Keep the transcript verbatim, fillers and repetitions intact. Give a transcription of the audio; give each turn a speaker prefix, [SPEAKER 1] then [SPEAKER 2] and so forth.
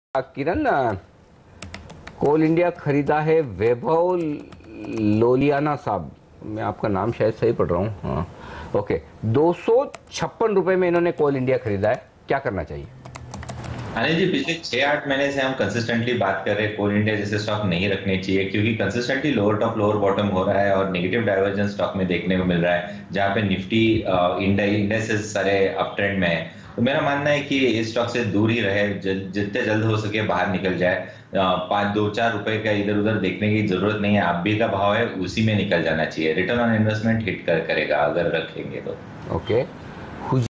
[SPEAKER 1] किरण, कोल India खरीदा है वैभव लोलियाना साहब, मैं आपका नाम शायद सही पढ़ रहा हूँ। हाँ, ओके। दो सौ छप्पन रुपए में इन्होंने कोल इंडिया खरीदा है, क्या करना चाहिए?
[SPEAKER 2] अनिल जी, पिछले छह आठ महीने से हम कंसिस्टेंटली बात कर रहे हैं कोल इंडिया जैसे स्टॉक नहीं रखने चाहिए, क्योंकि consistently lower top lower bottom हो रहा है और नेगेटिव डाइवर्जेंस स्टॉक में देखने को मिल रहा है, जहां पे निफ्टी इंडेक्सेस सारे अप ट्रेंड में है। तो मेरा मानना है कि इस स्टॉक से दूर ही रहे, जल, जितने जल्द हो सके बाहर निकल जाए। पाँच दो चार रुपए का इधर उधर देखने की जरूरत नहीं है, आप भी का भाव है उसी में निकल जाना चाहिए। रिटर्न ऑन इन्वेस्टमेंट हिट कर करेगा अगर रखेंगे तो।
[SPEAKER 1] ओके।